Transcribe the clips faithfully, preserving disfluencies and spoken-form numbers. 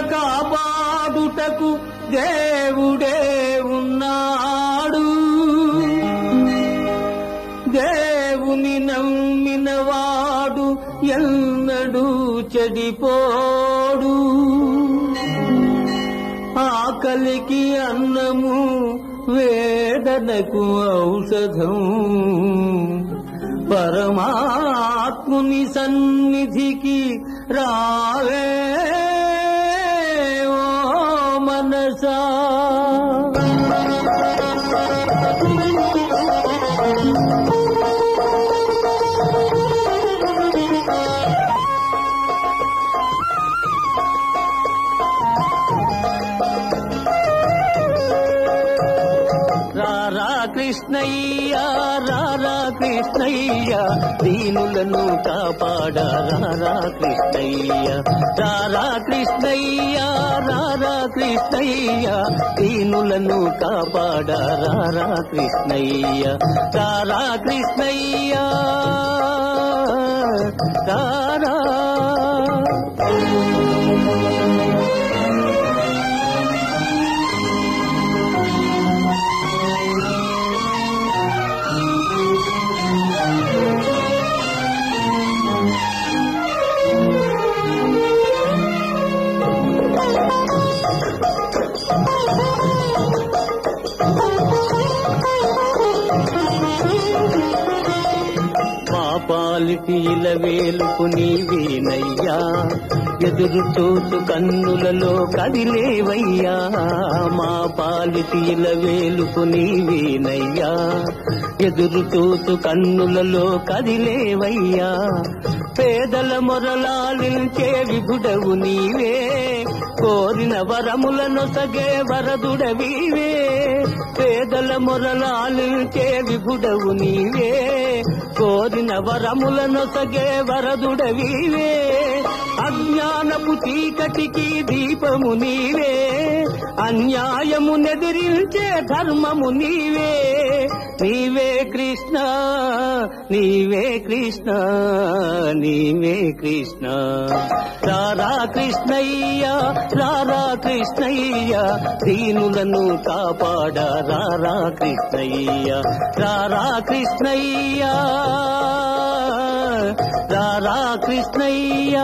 కాపాడుటకు దేవుడే ఉన్నాడు. దేవుని నమ్మినవాడు ఎన్నడూ చెడిపోడు. ఆకలికి అన్నము, వేదనకు ఔషధం. పరమాత్ముని సన్నిధికి రావే ఓ మనసా. రారా కృష్ణయ్య రారా కృష్ణయ్య దీనులను కాపాడ రారా కృష్ణయ్య. రారా కృష్ణయ్య రారా కృష్ణయ్య దీనులను కాపాడ రారా కృష్ణయ్య. రారా కృష్ణయ్య రారా. పాలిటి ఇలవేలుపు నీవేనయ్యా, ఎదురు చూసు కన్నులలో కదిలేవయ్యా. మా పాలిటి ఇలవేలుపు నీవేనయ్యా, ఎదురు చూసు కన్నులలో కదిలేవయ్యా. పేదల మొరలాలించే విభుడవు నీవే, కోరిన వరములను సగే వరదుడవీవే. పేదల మొరలాలించే విభుడవు నీవే, కోరిన వరములను సగే వరదుడవీవే. అజ్ఞానపు చీకటికి దీపము నీవే, అన్యాయము నెదిరించే ధర్మము నీవే. నీవే కృష్ణ నీవే కృష్ణ నీవే కృష్ణ. రారా కృష్ణయ్య రారా కృష్ణయ్య దీనులను కాపాడ రారా కృష్ణయ్య. రారా కృష్ణయ్య రారా కృష్ణయ్య.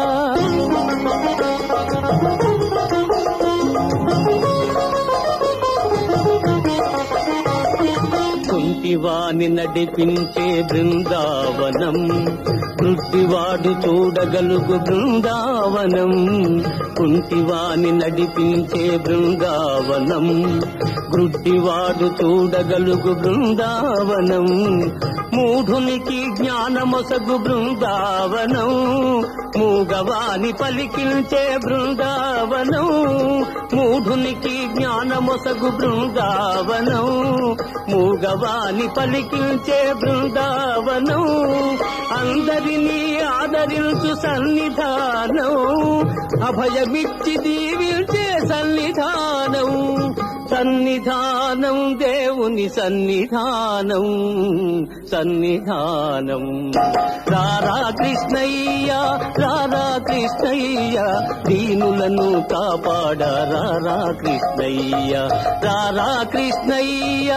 కుంటివాని నడిపించే బృందావనం, కృష్టివాడు చూడగలుగు బృందావనం. కుంటివాని నడిపించే బృందావనం, గ్రుడ్డివాడు చూడగలుగు బృందావనం. మూఢునికి జ్ఞానమొసగు బృందావనం, మూగవాని పలికించే బృందావనం. మూఢునికి జ్ఞానమొసగు బృందావనం, మూగవాని పలికించే బృందావనం. అందరినీ ఆదరించు సన్నిధానం, అభయమిచ్చి దీవించే సన్నిధానం. సన్నిధానం దేవుని సన్నిధానం సన్నిధానం. రారా కృష్ణయ్య రారా కృష్ణయ్య దీనులను కాపాడ రారా కృష్ణయ్య. రారా కృష్ణయ్య.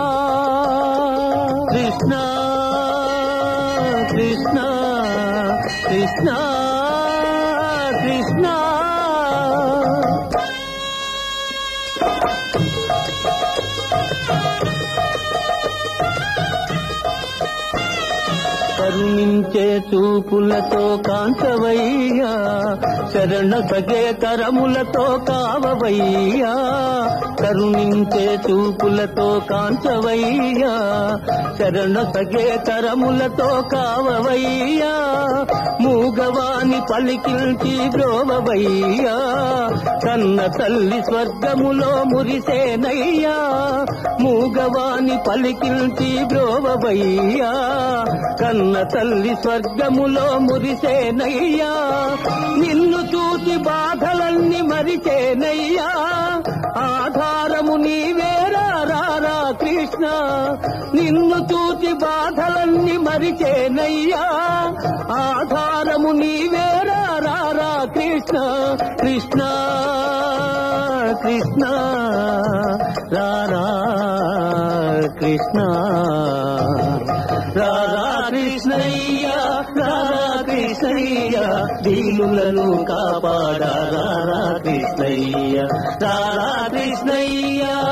కృష్ణ కృష్ణ కృష్ణ కృష్ణ. కరుణించే చూపులతో కాంచవయ్యా, శరణ సగే కరములతో కావవయ్యా. కరుణించే చూపులతో కాంచవయ్యా, శరణ సగే కరములతో కావవయ్యా. మూగవాని పలికించి బ్రోవవయ్యా, కన్న తల్లి స్వర్గములో మురిసేనయ్యా. మూగవాని పలికించి బ్రోవవయ్యా, కన్న తల్లి స్వర్గములో మురిసేనయ్యా. నిన్ను చూసి బాధలన్నీ మరిచేనయ్యా, ఆధారము నీవేరా రారా కృష్ణ. నిన్ను చూసి బాధలన్నీ మరిచేనయ్యా, ఆధారము నీవేరా రారా కృష్ణ. కృష్ణ కృష్ణ కృష్ణ రారా కృష్ణ రారా కృష్ణయ్య రారా కృష్ణయ్య దీనులను కాపాడా రారా కృష్ణయ్య రారా కృష్ణయ్య